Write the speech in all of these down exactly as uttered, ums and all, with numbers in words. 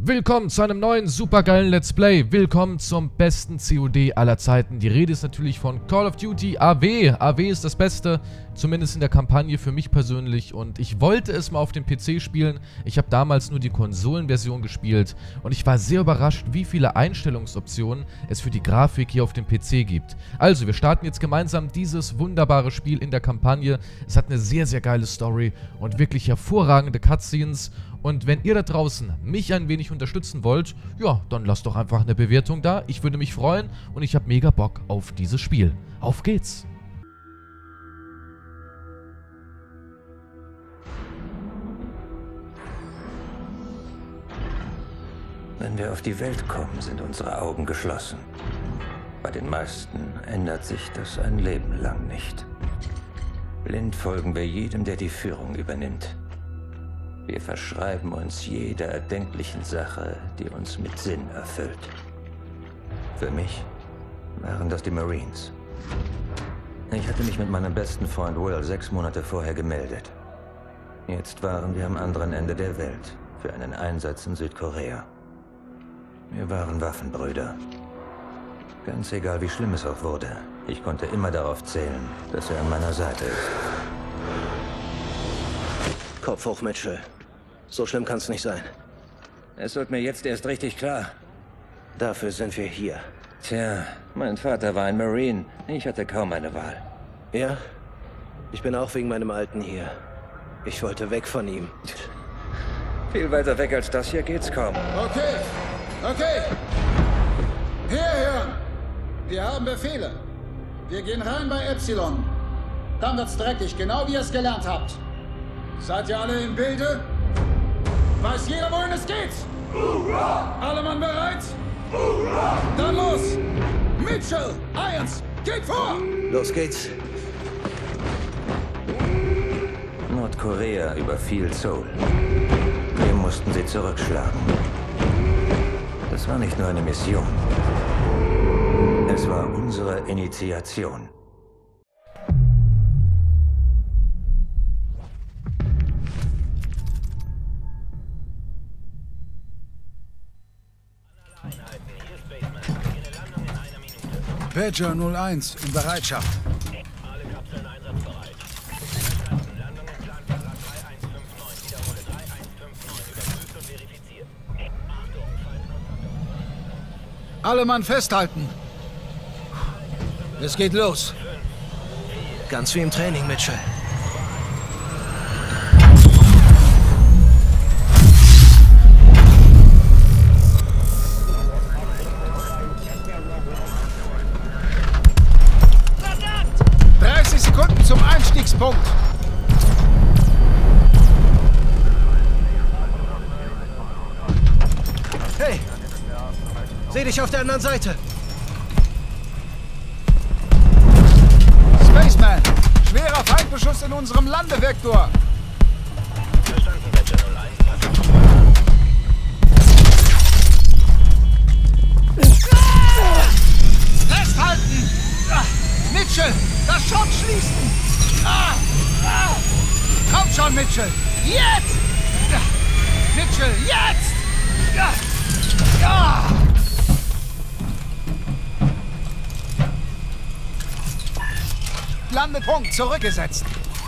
Willkommen zu einem neuen supergeilen Let's Play. Willkommen zum besten C O D aller Zeiten. Die Rede ist natürlich von Call of Duty A W. A W ist das Beste, zumindest in der Kampagne für mich persönlich. Und ich wollte es mal auf dem P C spielen. Ich habe damals nur die Konsolenversion gespielt. Und ich war sehr überrascht, wie viele Einstellungsoptionen es für die Grafik hier auf dem P C gibt. Also, wir starten jetzt gemeinsam dieses wunderbare Spiel in der Kampagne. Es hat eine sehr, sehr geile Story und wirklich hervorragende Cutscenes. Und wenn ihr da draußen mich ein wenig unterstützen wollt, ja, dann lasst doch einfach eine Bewertung da. Ich würde mich freuen und ich habe mega Bock auf dieses Spiel. Auf geht's! Wenn wir auf die Welt kommen, sind unsere Augen geschlossen. Bei den meisten ändert sich das ein Leben lang nicht. Blind folgen wir jedem, der die Führung übernimmt. Wir verschreiben uns jeder erdenklichen Sache, die uns mit Sinn erfüllt. Für mich waren das die Marines. Ich hatte mich mit meinem besten Freund Will sechs Monate vorher gemeldet. Jetzt waren wir am anderen Ende der Welt für einen Einsatz in Südkorea. Wir waren Waffenbrüder. Ganz egal, wie schlimm es auch wurde, ich konnte immer darauf zählen, dass er an meiner Seite ist. Kopf hoch, Mitchell. So schlimm kann es nicht sein. Es wird mir jetzt erst richtig klar. Dafür sind wir hier. Tja, mein Vater war ein Marine. Ich hatte kaum eine Wahl. Ja? Ich bin auch wegen meinem Alten hier. Ich wollte weg von ihm. Viel weiter weg als das hier geht's kaum. Okay, okay. Herhören! Wir haben Befehle. Wir gehen rein bei Epsilon. Dann wird's dreckig, genau wie ihr es gelernt habt. Seid ihr alle im Bilde? Weiß jeder, wohin es geht? Hurra! Alle Mann bereit? Hurra! Dann los! Mitchell, Irons, geht vor! Los geht's. Nordkorea überfiel Seoul. Wir mussten sie zurückschlagen. Das war nicht nur eine Mission. Es war unsere Initiation. Badger null eins in Bereitschaft. Alle Kapseln einsatzbereit. Verstanden. Landung im Planquadrat drei eins fünf neun. Wiederhole drei eins fünf neun. Überprüft und verifiziert. Achtung, Feindkontakt. Alle Mann festhalten. Es geht los. Ganz wie im Training, Mitchell. dreißig Sekunden zum Einstiegspunkt. Hey! Seh dich auf der anderen Seite! Spaceman, schwerer Feindbeschuss in unserem Landevektor. Verstanden, Badger null eins. Festhalten! Ah, Mitchell, das Schott schließen! Ah, ah. Komm schon, Mitchell! Jetzt! Ja. Mitchell, jetzt! Ja. Ja. Landepunkt zurückgesetzt.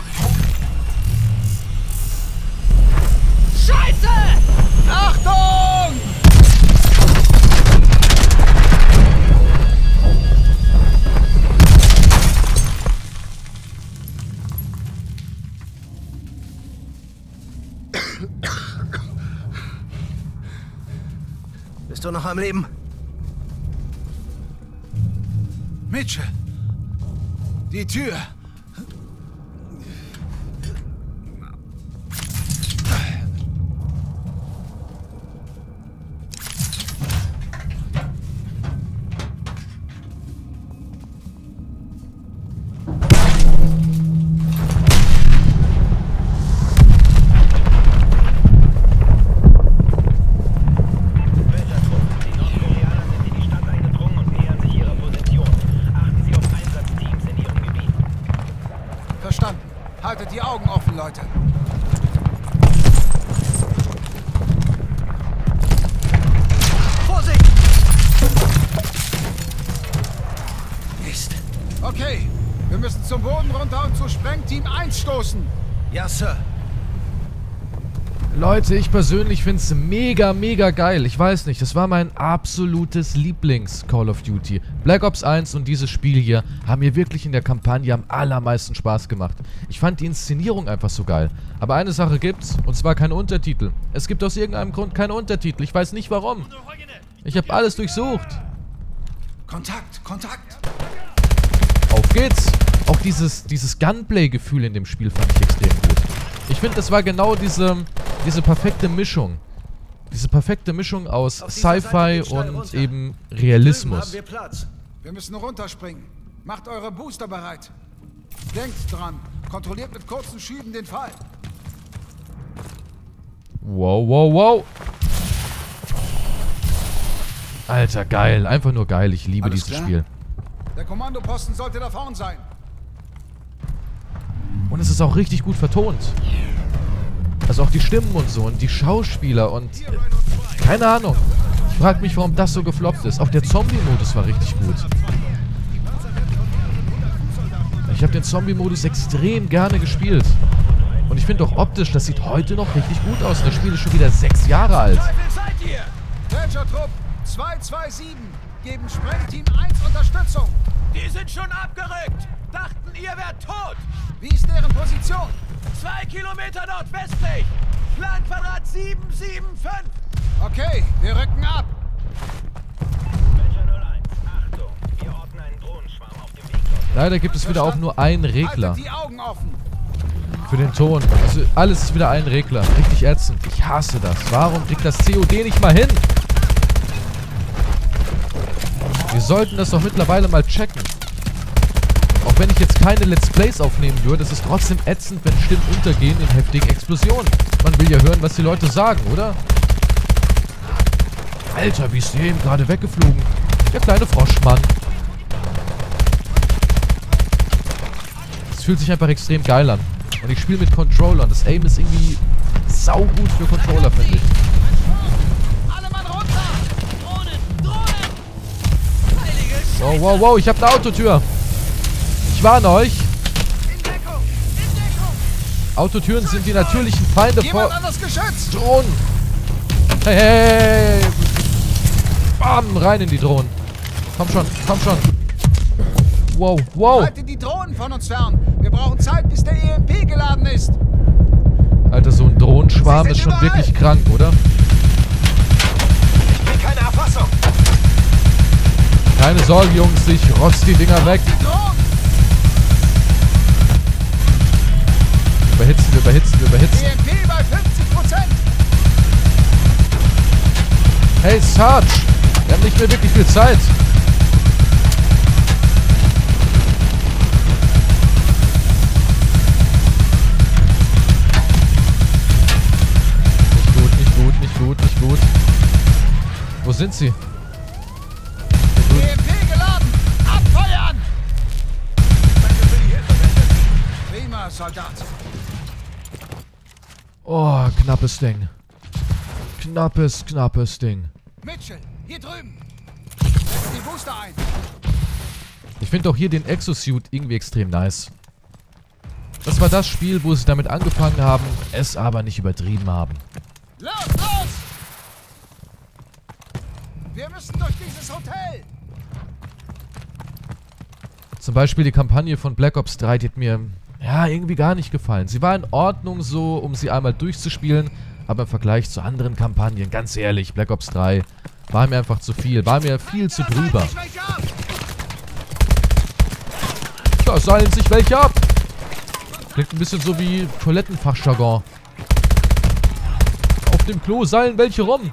Scheiße! Achtung! Bist du noch am Leben? Mitchell! Die Tür! Haltet die Augen offen, Leute. zum Boden runter und zu Sprengteam eins stoßen. Ja, Sir. Leute, ich persönlich finde es mega, mega geil. Ich weiß nicht, das war mein absolutes Lieblings-Call of Duty. Black Ops eins und dieses Spiel hier haben mir wirklich in der Kampagne am allermeisten Spaß gemacht. Ich fand die Inszenierung einfach so geil. Aber eine Sache gibt's, und zwar keine Untertitel. Es gibt aus irgendeinem Grund keine Untertitel. Ich weiß nicht warum. Ich habe alles durchsucht. Kontakt, Kontakt. Auf geht's. Auch dieses, dieses Gunplay-Gefühl in dem Spiel fand ich extrem gut. Ich finde, das war genau diese, diese perfekte Mischung. Diese perfekte Mischung aus Sci-Fi und eben Realismus. Haben wir Platz. Wir müssen runterspringen. Macht eure Booster bereit. Denkt dran. Kontrolliert mit kurzen Schüben den Fall. Wow, wow, wow. Alter, geil. Einfach nur geil. Ich liebe Alles dieses klar? Spiel. Der Kommandoposten sollte da vorn sein. Und es ist auch richtig gut vertont. Also auch die Stimmen und so und die Schauspieler und... Äh, keine Ahnung. Ich frage mich, warum das so gefloppt ist. Auch der Zombie-Modus war richtig gut. Ich habe den Zombie-Modus extrem gerne gespielt. Und ich finde auch optisch, das sieht heute noch richtig gut aus. Das Spiel ist schon wieder sechs Jahre alt. Badger-Trupp zwei zwei sieben. Geben Sprengteam eins Unterstützung. Die sind schon abgerückt. Dachten, ihr wärt tot. Wie ist deren Position? Zwei Kilometer nordwestlich. Planquadrat sieben sieben fünf. Okay, wir rücken ab. Badger null eins, Achtung. Wir orten einen Drohnenschwarm auf dem Weg dorthin. Leider gibt es wieder auch nur einen Regler Haltet die Augen offen. für den Ton. Also alles ist wieder ein Regler. Richtig ätzend. Ich hasse das. Warum kriegt das C O D nicht mal hin? Wir sollten das doch mittlerweile mal checken. Auch wenn ich jetzt keine Let's Plays aufnehmen würde, ist es trotzdem ätzend, wenn Stimmen untergehen in heftigen Explosionen. Man will ja hören, was die Leute sagen, oder? Alter, wie ist der eben gerade weggeflogen? Der kleine Froschmann. Es fühlt sich einfach extrem geil an. Und ich spiele mit Controllern. Das Aim ist irgendwie saugut für Controller, finde ich. Alle Mann runter. Drohnen, Drohnen. Heilige Wow, wow, wow, ich habe eine Autotür. Ich warne euch. In Deckung. In Deckung. Autotüren sind die natürlichen Feinde Jemand vor an das Geschütz. Drohnen. Hey, hey, hey. Bam, rein in die Drohnen. Komm schon, komm schon. Wow, wow. Haltet die Drohnen von uns fern. Wir brauchen Zeit, bis der E M P geladen ist. Alter, so ein Drohnenschwarm Sie ist sind schon überall. wirklich krank, oder? Ich will keine Erfassung. Keine Sorge, Jungs, ich rotz die Dinger weg. Die Drohnen. Überhitzen, wir überhitzen, wir E überhitzen. M P bei fünfzig Prozent. Hey, Sarge, wir haben nicht mehr wirklich viel Zeit. Nicht gut, nicht gut, nicht gut, nicht gut. Wo sind sie? E M P geladen. Abfeuern. Prima, Soldat. Oh, knappes Ding. Knappes, knappes Ding. Mitchell, hier drüben. Setzt die Booster ein. Ich finde auch hier den Exosuit irgendwie extrem nice. Das war das Spiel, wo sie damit angefangen haben, es aber nicht übertrieben haben. Los, los! Wir müssen durch dieses Hotel. Zum Beispiel die Kampagne von Black Ops drei, die hat mir, ja, irgendwie gar nicht gefallen. Sie war in Ordnung so, um sie einmal durchzuspielen, aber im Vergleich zu anderen Kampagnen, ganz ehrlich, Black Ops drei war mir einfach zu viel, war mir viel zu drüber. Da seilen sich welche ab. Klingt ein bisschen so wie Toilettenfachjargon. Auf dem Klo seilen welche rum.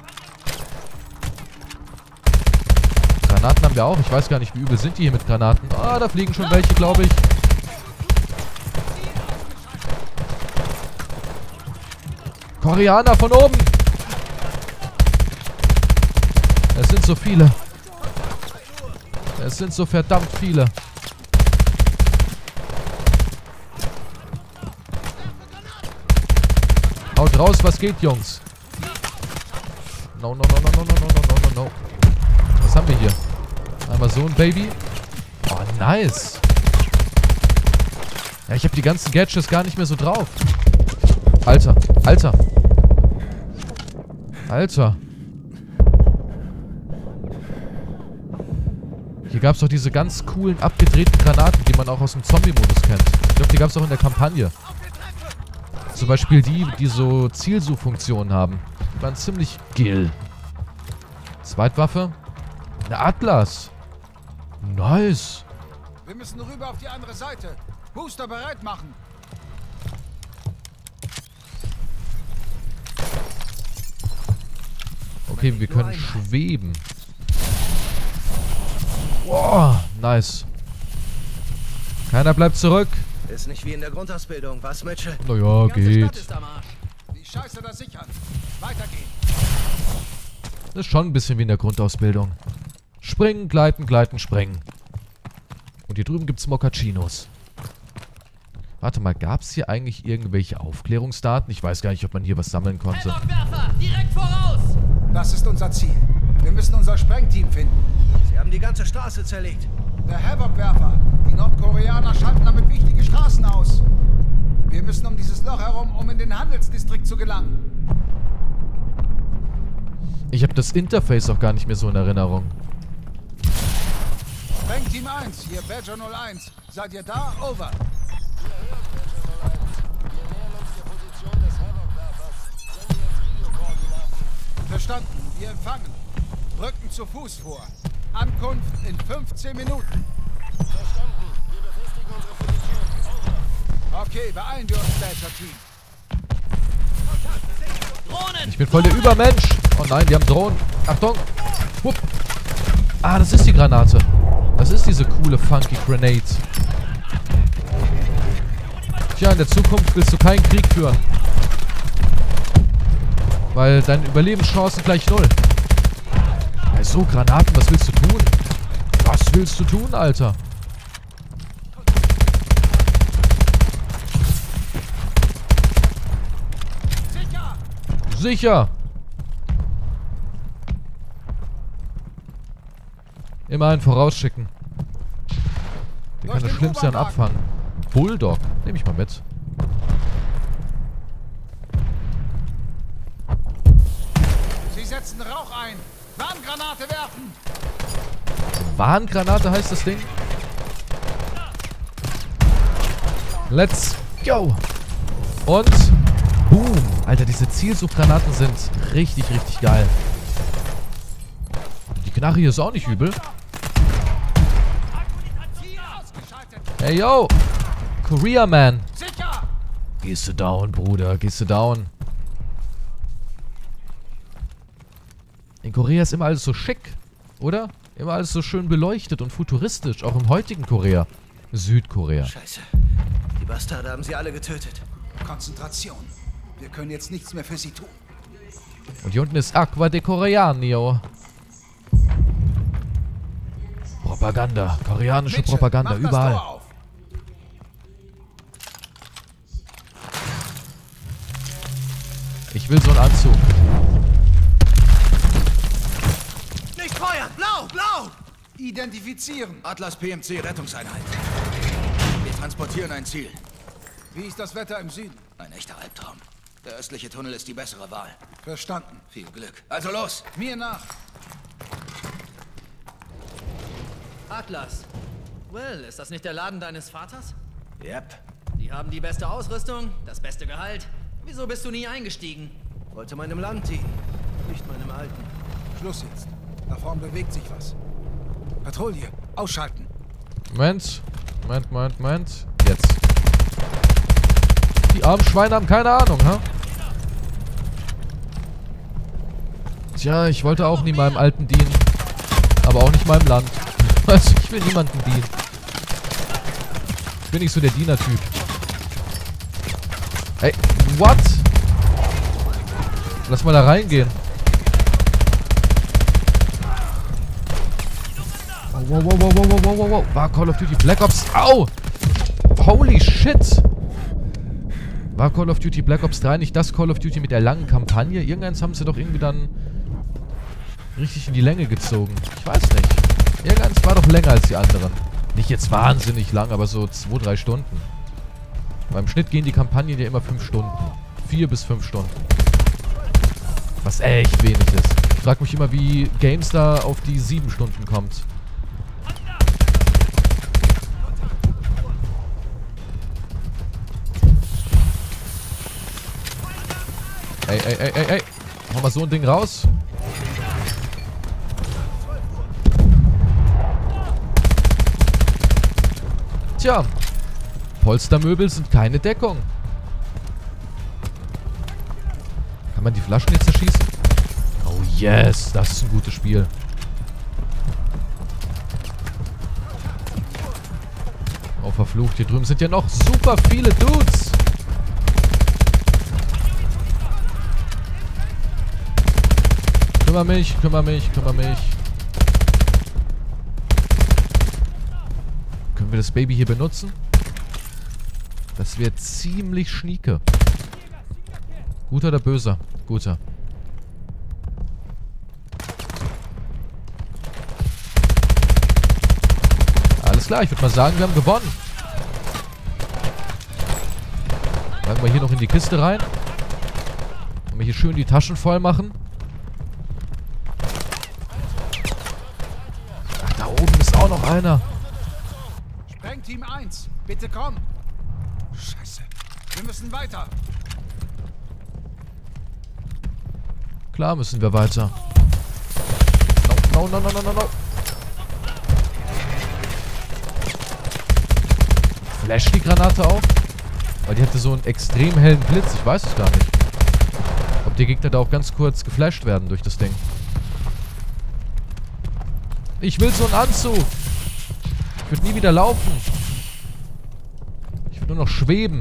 Granaten haben wir auch. Ich weiß gar nicht, wie übel sind die hier mit Granaten. Ah, da fliegen schon welche, glaube ich. Koreaner von oben. Es sind so viele. Es sind so verdammt viele. Haut raus, was geht, Jungs? No, no, no, no, no, no, no, no, no, no. Was haben wir hier? Einmal so ein Baby. Oh, nice. Ja, ich habe die ganzen Gadgets gar nicht mehr so drauf. Alter, Alter. Alter. Hier gab es doch diese ganz coolen, abgedrehten Granaten, die man auch aus dem Zombie-Modus kennt. Ich glaube, die gab es auch in der Kampagne. Zum Beispiel die, die so Zielsuchfunktionen haben. Die waren ziemlich gill. Zweitwaffe. Eine Atlas. Nice. Wir müssen rüber auf die andere Seite. Booster bereit machen. Okay, wir können schweben. Boah, nice. Keiner bleibt zurück. Ist nicht wie in der Grundausbildung, was, Mitchell? Naja, geht. Die Scheiße da sichern. Weitergehen. Das ist schon ein bisschen wie in der Grundausbildung. Springen, gleiten, gleiten, springen. Und hier drüben gibt es Moccacinos. Warte mal, gab es hier eigentlich irgendwelche Aufklärungsdaten? Ich weiß gar nicht, ob man hier was sammeln konnte. Hellbockwerfer, direkt voraus! Das ist unser Ziel. Wir müssen unser Sprengteam finden. Sie haben die ganze Straße zerlegt. Der Havoc-Werfer. Die Nordkoreaner schalten damit wichtige Straßen aus. Wir müssen um dieses Loch herum, um in den Handelsdistrikt zu gelangen. Ich habe das Interface auch gar nicht mehr so in Erinnerung. Sprengteam eins, hier Badger null eins. Seid ihr da? Over. Verstanden, wir empfangen. Rücken zu Fuß vor. Ankunft in fünfzehn Minuten. Verstanden. Wir befestigen unsere Position. Over. Okay, beeilen wir uns, Badger-Team. Drohnen! Ich bin voll der Übermensch. Oh nein, die haben Drohnen. Achtung. Hup. Ah, das ist die Granate. Das ist diese coole, funky Grenade. Tja, in der Zukunft willst du keinen Krieg führen. Weil deine Überlebenschancen gleich null. Bei so Granaten, was willst du tun? Was willst du tun, Alter? Sicher! Sicher! Immerhin vorausschicken. Der kann das Schlimmste dann abfangen. Bulldog. Nehme ich mal mit. Sie setzen Rauch ein. Warngranate werfen. Warngranate heißt das Ding. Let's go. Und boom. Alter, diese Zielsuchgranaten sind richtig, richtig geil. Die Knarre hier ist auch nicht übel. Hey, yo. Korea Man. Sicher! Gehst du down, Bruder. Gehst du down. In Korea ist immer alles so schick, oder? Immer alles so schön beleuchtet und futuristisch. Auch im heutigen Korea. Südkorea. Scheiße. Die Bastarde haben sie alle getötet. Konzentration. Wir können jetzt nichts mehr für sie tun. Und hier unten ist Aqua de Coreanio. Propaganda. Koreanische Mitchell, Propaganda. mach das Überall. Tor auf. Ich will so einen Anzug. Nicht feuern! Blau! Blau! Identifizieren. Atlas P M C Rettungseinheit. Wir transportieren ein Ziel. Wie ist das Wetter im Süden? Ein echter Albtraum. Der östliche Tunnel ist die bessere Wahl. Verstanden. Viel Glück. Also los! Mir nach. Atlas. Will, ist das nicht der Laden deines Vaters? Yep. Die haben die beste Ausrüstung, das beste Gehalt. Wieso bist du nie eingestiegen? Wollte meinem Land dienen, nicht meinem alten. Schluss jetzt. Da vorn bewegt sich was. Patrouille. Ausschalten. Moment. Moment, Moment, Moment. Jetzt. Die armen Schweine haben keine Ahnung, ha? Tja, ich wollte auch nie meinem Alten dienen. Aber auch nicht meinem Land. Also, ich will niemandem dienen. Ich bin nicht so der Diener-Typ. Ey, what? Lass mal da reingehen. Oh, wow, wow, wow, wow, wow, wow, wow. War Call of Duty Black Ops. Au! Holy shit! War Call of Duty Black Ops drei nicht das Call of Duty mit der langen Kampagne? Irgendeins haben sie doch irgendwie dann richtig in die Länge gezogen. Ich weiß nicht. Irgendeins war doch länger als die anderen. Nicht jetzt wahnsinnig lang, aber so zwei, drei Stunden. Beim Schnitt gehen die Kampagnen ja immer fünf Stunden. Vier bis fünf Stunden. Was echt wenig ist. Ich frage mich immer, wie GameStar auf die sieben Stunden kommt. Ey, ey, ey, ey, ey. Hau mal so ein Ding raus. Tja. Polstermöbel sind keine Deckung. Kann man die Flaschen jetzt zerschießen? Oh yes, das ist ein gutes Spiel. Oh, verflucht. Hier drüben sind ja noch super viele Dudes. Kümmer mich, kümmer mich, kümmer mich. Können wir das Baby hier benutzen? Das wäre ziemlich schnieke. Guter oder böser? Guter. Alles klar, ich würde mal sagen, wir haben gewonnen. Packen wir hier noch in die Kiste rein. Und wir hier schön die Taschen voll machen. Ach, da oben ist auch noch einer. Sprengteam eins, bitte komm. Scheiße, wir müssen weiter. Klar müssen wir weiter. No, no, no, no, no, no. Flasht die Granate auch? Weil die hatte so einen extrem hellen Blitz. Ich weiß es gar nicht. Ob die Gegner da auch ganz kurz geflasht werden durch das Ding. Ich will so einen Anzug. Ich würde nie wieder laufen. Ich würde nur noch schweben.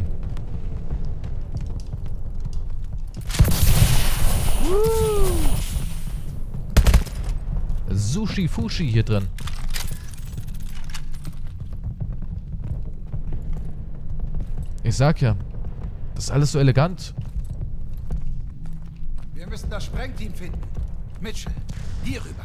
Sushi Fushi hier drin. Ich sag ja, das ist alles so elegant. Wir müssen das Sprengteam finden. Mitchell, hier rüber.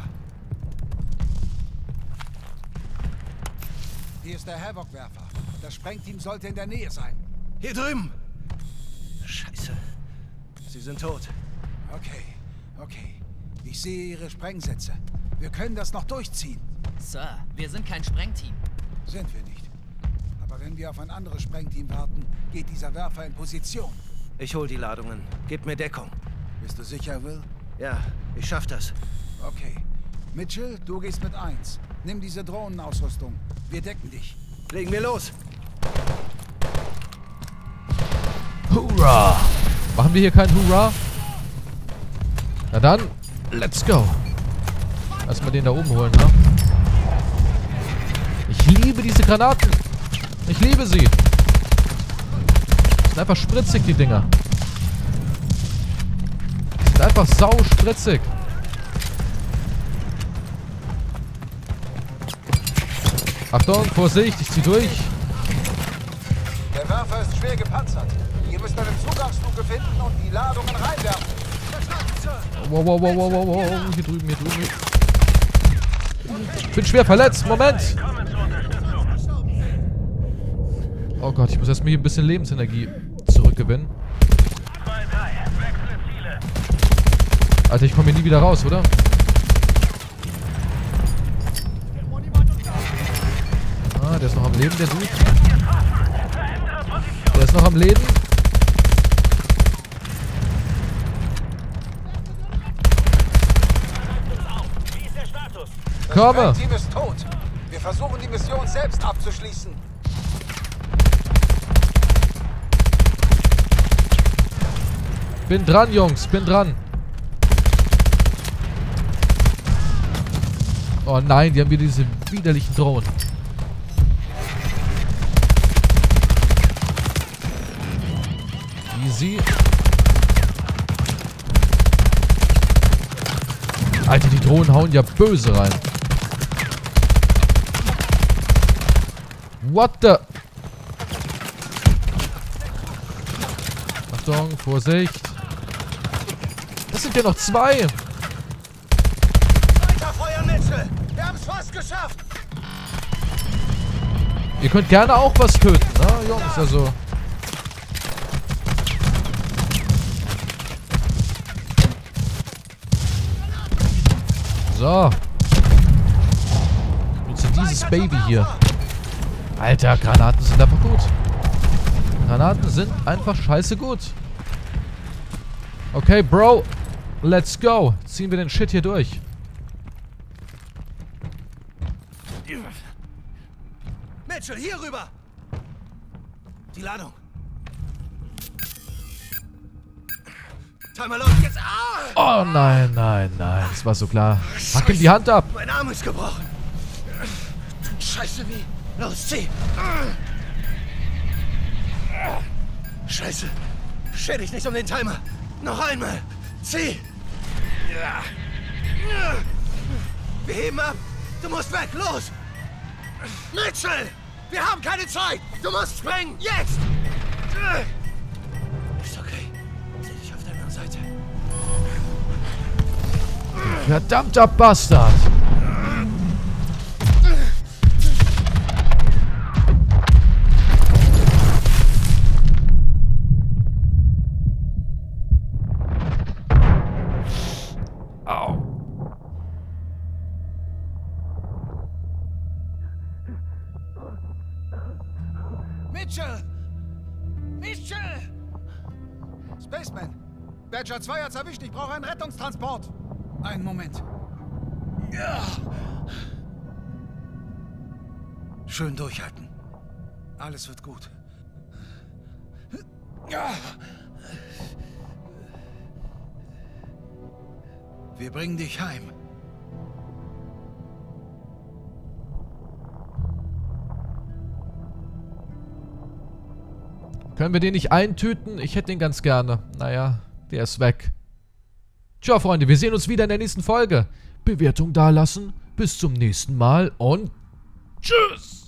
Hier ist der Havoc-Werfer. Das Sprengteam sollte in der Nähe sein. Hier drüben! Scheiße. Sie sind tot. Okay, okay. Ich sehe Ihre Sprengsätze. Wir können das noch durchziehen. Sir, wir sind kein Sprengteam. Sind wir nicht. Aber wenn wir auf ein anderes Sprengteam warten, geht dieser Werfer in Position. Ich hol die Ladungen. Gib mir Deckung. Bist du sicher, Will? Ja, ich schaff das. Okay. Mitchell, du gehst mit eins. Nimm diese Drohnenausrüstung. Wir decken dich. Legen wir los. Hurra! Machen wir hier kein Hurra? Na dann, let's go. Erstmal den da oben holen, ne? Ich liebe diese Granaten. Ich liebe sie. Sind einfach spritzig, die Dinger. Sind einfach sau spritzig. Achtung, Vorsicht, ich zieh durch. Der Werfer ist schwer gepanzert. Ihr müsst eine Zugangsluke finden und die Ladungen reinwerfen. Wow, wow, wow, wow, wow, wow. Hier drüben, hier drüben. Ich bin schwer verletzt. Moment. Oh Gott, ich muss erstmal hier ein bisschen Lebensenergie zurückgewinnen. Alter, ich komme hier nie wieder raus, oder? Ah, der ist noch am Leben, der Dude. Der ist noch am Leben. Komme! Das Team ist tot. Wir versuchen die Mission selbst abzuschließen. Bin dran, Jungs, bin dran. Oh nein, die haben wieder diese widerlichen Drohnen. Easy. Alter, die Drohnen hauen ja böse rein. What the? Achtung, Vorsicht. Das sind ja noch zwei. Weiterfeuern, Mitchell! Wir haben es fast geschafft! Ihr könnt gerne auch was töten, ne, Jungs? Also, So. Nutze dieses Baby hier. Alter, Granaten sind einfach gut. Granaten sind einfach scheiße gut. Okay, Bro. Let's go. Ziehen wir den Shit hier durch. Mitchell, hier rüber! Die Ladung. Timer läuft jetzt. Ah! Oh nein, nein, nein. Das war so klar. Hack ihm die Hand ab. Mein Arm ist gebrochen. Scheiße, wie? Los, zieh! Scheiße. Stell dich nicht um den Timer. Noch einmal. Zieh! Ja. Wir heben ab. Du musst weg. Los! Mitchell! Wir haben keine Zeit! Du musst springen! Jetzt! Ist okay. Seh dich auf deiner Seite. Verdammter Bastard! Au. Mitchell! Mitchell! Spaceman! Badger zwei hat's erwischt. Ich brauche einen Rettungstransport. Einen Moment. Ja. Schön durchhalten. Alles wird gut. Ja. Wir bringen dich heim. Können wir den nicht eintüten? Ich hätte den ganz gerne. Naja, der ist weg. Ciao, Freunde. Wir sehen uns wieder in der nächsten Folge. Bewertung dalassen. Bis zum nächsten Mal und tschüss.